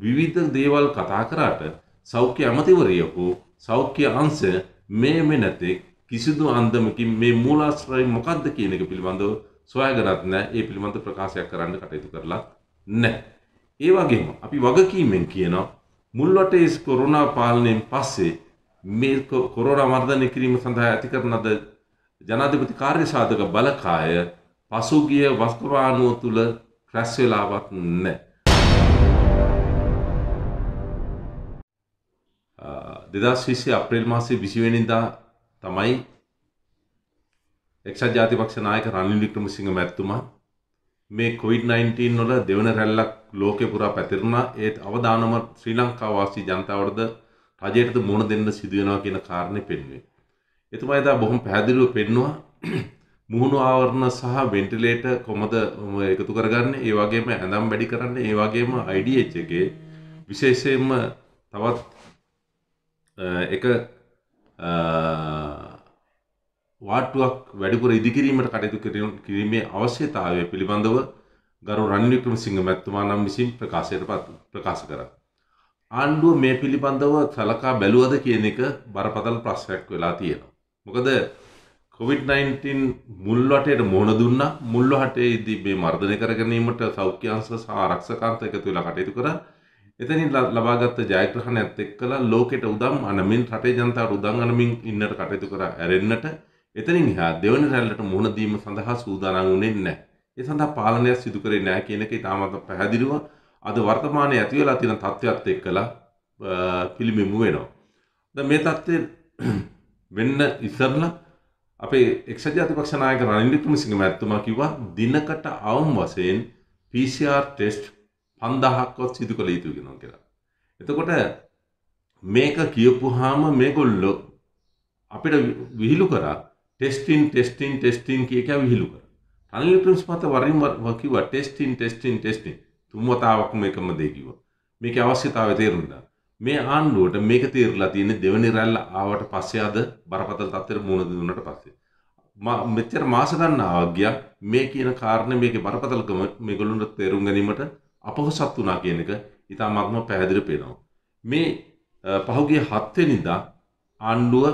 විවිධ දේවල් කතා කරාට සෞඛ්‍ය අමාත්‍යවරයෙකු සෞඛ්‍ය අංශ මේ නැතේ කිසිදු අන්දමකින් මේ මූලාශ්‍රය මොකක්ද කියන එක පිළිබඳව සොයාගන්නත් නැහැ. ඒ පිළිබඳව ප්‍රකාශයක් කරන්න කටයුතු කරලා නැහැ. ඒ වගේම අපි වගකීමෙන් කියනවා මුල්වටේ කොරෝනා පාලනයෙන් පස්සේ මේ කොරෝනා මර්ධනය කිරීම සඳහා ඇති කරන ලද ජනාධිපති කාර්යසාධක බලකාය පසුගිය වස්තුවානුව තුල ක්‍රැස් වෙලාවත් නැහැ. 2020 අප්‍රේල් මාසයේ 20 වෙනිදා තමයි එක්සත් ජාතික පක්ෂ නායක රනිල් වික්‍රමසිංහ මැතිතුමා මේ COVID-19 වල දෙවන රැල්ලක් ලෝකේ පුරා පැතිරුණා. ඒත් අවදානම ශ්‍රී ලංකා වාසී ජනතාවටද රජයටද මුහුණ දෙන්න සිදු වෙනවා කියන කාරණේ පෙන්වුවේ. එතුමා එදා බොහොම පැහැදිලිව පෙන්නුවා මුහුණු ආවරණ සහ වෙන්ටිලේටර් කොහොමද එකතු කරගන්නේ, ඒ වගේම ඇඳම් වැඩි කරන්නේ, ඒ වගේම IDH එකේ විශේෂයෙන්ම තවත් එක වාට්ටුවක් වැඩිපුර ඉදිකිරීමට කටයුතු කිරීමේ අවශ්‍යතාවය පිළිබඳව ගරු රනිල් වික්‍රමසිංහ මැතිතුමා නම් විසින් ප්‍රකාශ කරා. ආණ්ඩුව මේ පිළිබඳව සලකා බැලුවද කියන එක බරපතල ප්‍රශ්නයක් වෙලා තියෙනවා. මොකද COVID-19 මුල් වටේට මුහුණ දුන්නා. මුල් වටේදී මේ මර්ධනය කර ගැනීමට සෞඛ්‍ය අංශ සහ ආරක්ෂකාන්ත එකතු වෙලා කටයුතු කරා. එතනින් ලබාගත් ජයග්‍රහණයත් එක්කලා ලෝකෙට උදම් අනමින් රටේ ජනතාවට උදම් අනමින් ඉන්නට කටයුතු කරා ඇරෙන්නට එතනින් එහා දෙවන රැල්ලට මුහුණ දීම සඳහා සූදානම් වුණේ නැහැ. ඒ සඳහා පාලනයක් සිදු කරේ නැහැ කියන එක ඉතාමත් පැහැදිලිව අද වර්තමානයේ ඇති වෙලා තියෙන තත්ත්වයක් එක්කලා පිළිඹු වෙනවා. දැන් මේ තත්ත්වය වෙන්න ඉස්සරලා අපේ එක්සත් ජාතික පක්ෂ නායක රනිල් වික්‍රමසිංහ මැතිතුමා කිව්වා දිනකට අවම වශයෙන් PCR ටෙස්ට් 5000ක්වත් සිදු කළ යුතු වෙනවා කියලා. එතකොට මේක කියපුවාම මේගොල්ලෝ අපිට විහිළු කරා ටෙස්ටිං කිය විහිළු කරා. රනිල් වික්‍රමසිංහ මහතා වරින් වර කිව්වා ටෙස්ටිං තුන් වතාවක් මේකම දෙය කිව්වා. මේකේ අවශ්‍යතාවය තේරුණා. මේ ආණ්ඩුවට මේක තේරලා තියෙන්නේ දෙවෙනි රැල්ල ආවට පස්සේ අද බරපතල තත්ත්වෙට මුහුණ දුන්නාට පස්සේ. මෙච්චර මාස ගන්නවා ගියා මේ කියන කාරණේ මේකේ බරපතලකම මේගොල්ලොන්ට තේරුම් ගැනීමට අපහසුත් වුණා කියන එක ඉතාමත්ම පැහැදිලිව පේනවා. මේ පහුගිය 7 වෙනිදා ආණ්ඩුව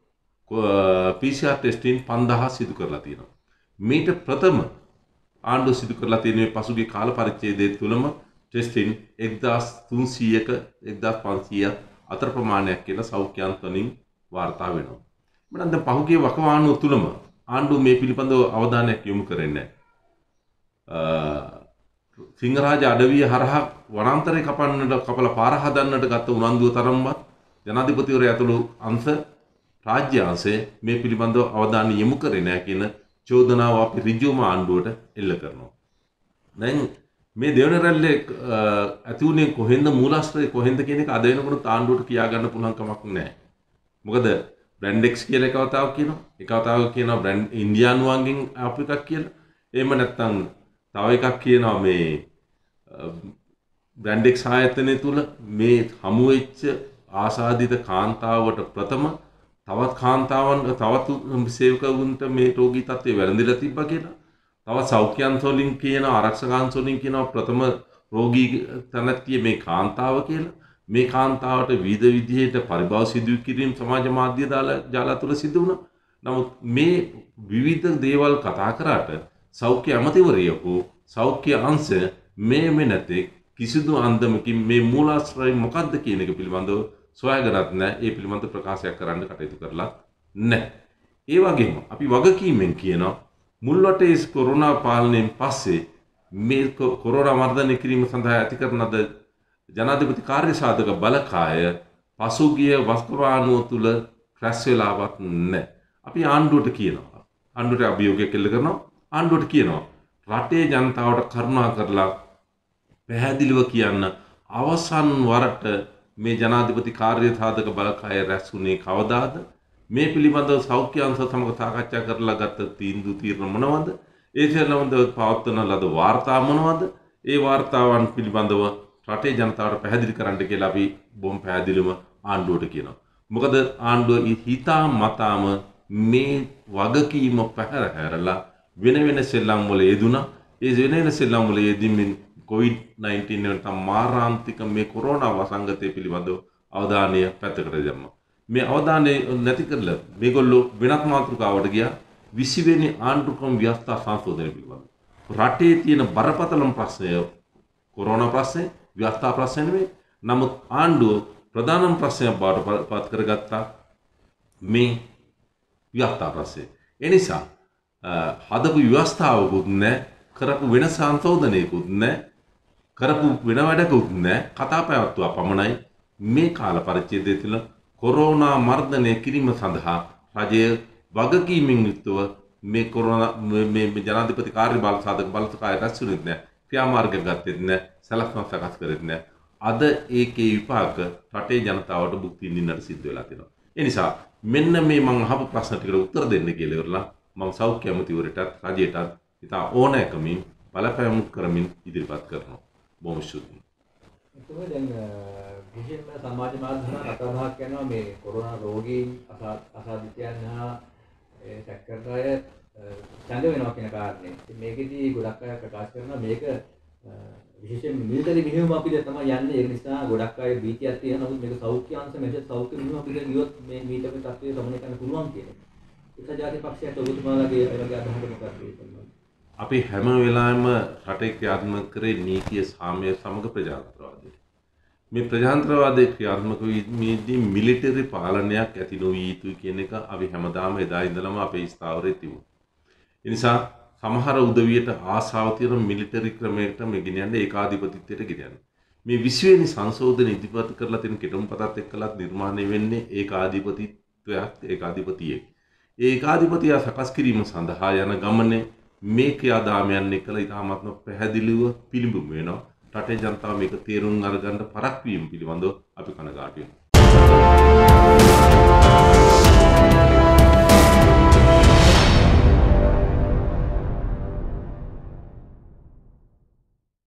PCR ටෙස්ටිං 5000 සිදු කරලා තියෙනවා. මේට ප්‍රථම ආණ්ඩුව සිදු කරලා තියෙන මේ පසුගිය කාල පරිච්ඡේදය තුලම ටෙස්ටිං 1300ක 1500 අතර ප්‍රමාණයක් කියලා සෞඛ්‍ය අංශවලින් වාර්තා වෙනවා. මම දැන් පහුගිය වකවානුව තුලම ආණ්ඩුව මේ පිළිබඳව අවධානයක් යොමු කරන්නේ නැහැ. සිංහරාජ අඩවිය හරහා වනාන්තරය කපලා පාර හදන්නට ගත්ත උනන්දුව තරම්වත් ජනාධිපතිවරයා ඇතුළු අංශ රාජ්‍ය අංශය මේ පිළිබඳව අවධානය යොමු කරේ නැහැ කියන චෝදනාව අපි ඍජුවම ආණ්ඩුවට එල්ල කරනවා. දැන් මේ දෙවන රැල්ලේ ඇති වුණේ කොහෙන්ද මූලාශ්‍රය කොහෙන්ද කියන එක අද වෙනකොට ආණ්ඩුවට කියා ගන්න පුළුවන් කමක් නැහැ. මොකද බ්‍රැන්ඩ් X කියලා එක වතාවක් කියනවා. එක වතාවක් කියනවා බ්‍රැන්ඩ් ඉන්දියානුවන්ගෙන් ආපු එකක් කියලා. එහෙම නැත්නම් තව එකක් කියනවා මේ බ්‍රැන්ඩ් X ආයතනය තුල මේ හමු වෙච්ච ආසාදිත කාන්තාවට ප්‍රථම තවත් කාන්තාවන් තවත් සේවකවුන්ට මේ රෝගී තත්ත්වය වැළඳිලා තිබ්බා කියලා. තවත් සෞඛ්‍ය අංශවලින් කියන ආරක්ෂක අංශවලින් කියනවා ප්‍රථම රෝගී තැනැත්තිය මේ කාන්තාව කියලා. මේ කාන්තාවට විවිධ විදිහට පරිභව සිදු කිරීම සමාජ මාධ්‍ය ජාල තුල සිදු වුණා. නමුත් මේ විවිධ දේවල් කතා කරාට සෞඛ්‍ය අමාත්‍යවරයෙකු සෞඛ්‍ය අංශ මේ නැතේ කිසිදු අන්දමකින් මේ මූලාශ්‍රය මොකක්ද කියන එක පිළිබඳව සොයාගන්නත් නැහැ. ඒ පිළිබඳව ප්‍රකාශයක් කරන්න කටයුතු කරලා නැහැ. ඒ වගේම අපි වගකීමෙන් කියනවා මුල් වටේ කොරෝනා පාලනයෙන් පස්සේ මේ කොරෝනා මර්ධනය කිරීම සඳහා ඇති කරන ලද ජනාධිපති කාර්යසාධක බලකාය පසුගිය වස්තුවානුව තුල ක්‍රැස් වෙලාවත් නැහැ. අපි ආණ්ඩුවට කියනවා. ආණ්ඩුවට අභියෝගයක් එල්ල කරනවා. ආණ්ඩුවට කියනවා රටේ ජනතාවට කරුණා කරලා පැහැදිලිව කියන්න අවසන් වරට මේ ජනාධිපති කාර්යසාධක බලකාය රැස්ුනේ කවදාද? මේ පිළිබඳව සෞඛ්‍ය අංශ සමග සාකච්ඡා කරලා ගත්ත තීරණ මොනවද? ඒ පිළිබඳව පවත්වන ලද වාර්තා මොනවද? ඒ වාර්තාවන් පිළිබඳව රටේ ජනතාවට පැහැදිලි කරන්න කියලා අපි බොහොම පැහැදිලිවම ආණ්ඩුවට කියනවා. මොකද ආණ්ඩුව හිතා මතාම මේ වගකීම පැහැරලා වෙන වෙන සෙල්ලම් වල යෙදුණා. ඒ වෙන වෙන සෙල්ලම් වල යෙදීමෙන් COVID-19 නැත්නම් මාරාන්තික මේ කොරෝනා වසංගතය පිළිබඳව අවධානය පැත්තකට දැම්මා. මේ අවධානය නැති කරලා මේගොල්ලෝ වෙනත් මාතෘකාවකට ගියා 20 වෙනි ආණ්ඩුක්‍රම ව්‍යවස්ථා සංශෝධනය පිළිබඳව. රටේ තියෙන බරපතලම ප්‍රශ්නය කොරෝනා ප්‍රශ්නේ, ව්‍යවස්ථා ප්‍රශ්නේ නෙවෙයි. නමුත් ආණ්ඩුව ප්‍රධානම ප්‍රශ්නයක් බවට පත් කරගත්තා මේ ව්‍යවස්ථා ප්‍රශ්නේ. ඒ නිසා හදපු ව්‍යවස්ථාවකුත් නැහැ, කරපු වෙන සංශෝධනයකුත් නැහැ, කරපු වෙන වැඩකුත් නැහැ. කතා පැවැත්වුවා පමණයි. මේ කාල පරිච්ඡේදය තුළ කොරෝනා මර්ධනය කිරීම සඳහා රජය වගකීමෙන් යුක්තව මේ කොරෝනා මේ ජනාධිපති කාර්ය බාලසාධක බලතකාය රැස්ුණෙත් නැහැ. ක්‍රියාමාර්ග ගත්තෙත් නැහැ. සලස්ම සකස් කරෙත් නැහැ. අද ඒකේ විපාක රටේ ජනතාවට භුක්ති විඳින්නට සිද්ධ වෙලා තියෙනවා. ඒ නිසා මෙන්න මේ මම අහපු ප්‍රශ්න ටිකට උත්තර දෙන්න කියලා ඉවරලා මම සෞඛ්‍ය අමාත්‍යවරයාටත් රජයටත් ඉතා ඕනෑකමින් බලපෑම් කරමින් ඉදිරිපත් කරනවා. බොහොම ස්තුතියි. එතකොට දැන් විශේෂයෙන්ම සමාජ මාධ්‍යවල කතාබහක් යනවා මේ කොරෝනා රෝගීන් අසාධිතයන් හා සැකකරන අය ඡන්ද වෙනවා කියන කාරණේ. ඉතින් මේකෙදි ගොඩක් අය ප්‍රකාශ කරනවා මේක විශේෂයෙන් මිලිටරි මෙහෙයුම අපිට තමයි යන්නේ. ඒ නිසා ගොඩක් අය බීතියක් තියෙනවා. නමුත් මේක සෞඛ්‍ය අංශ මෙහෙය සෞඛ්‍ය මෙහෙයුම අපිට ගියොත් මේ මීටරේ තත්ත්වය සමනය කරන්න පුළුවන් කියන්නේ. ඒක ජාතික පක්ෂයට ඔබතුමාලාගේ ඒ වගේ අදහසක් මොකක්ද? අපි හැම වෙලාවෙම රටේ ක්‍රියාත්මක කරේ නීතිය සාමය සමග ප්‍රජාතන්ත්‍රවාදය. මේ ප්‍රජාතන්ත්‍රවාදයේ ක්‍රියාත්මක වීමේදී මිලිටරි පාලනයක් ඇති නොවිය යුතුයි කියන එක අපි හැමදාම එදා ඉඳලම අපේ ස්ථාවරයේ තිබුණා. ඒ නිසා සමහර උදවියට ආසාව තියෙන මිලිටරි ක්‍රමයකට මේ ගෙනියන්නේ ඒකාධිපතිත්වයට ගෙනියන්නේ. මේ 20 වෙනි සංශෝධන ඉදිරිපත් කරලා තියෙන කෙටුම්පතත් එක්කලත් නිර්මාණය වෙන්නේ ඒකාධිපතිත්වයක් ඒකාධිපතියෙක්. ඒ ඒකාධිපතිය සකස් කිරීම සඳහා යන ගමනේ මේ ක්‍රියාදාමයන් එක්කලා ඉතාමත්ම පැහැදිලිව පිළිඹු වෙනවා. රටේ ජනතාව මේක තේරුම් අරගන්න පරක් වීම පිළිබඳව අපි කනගාටු වෙනවා.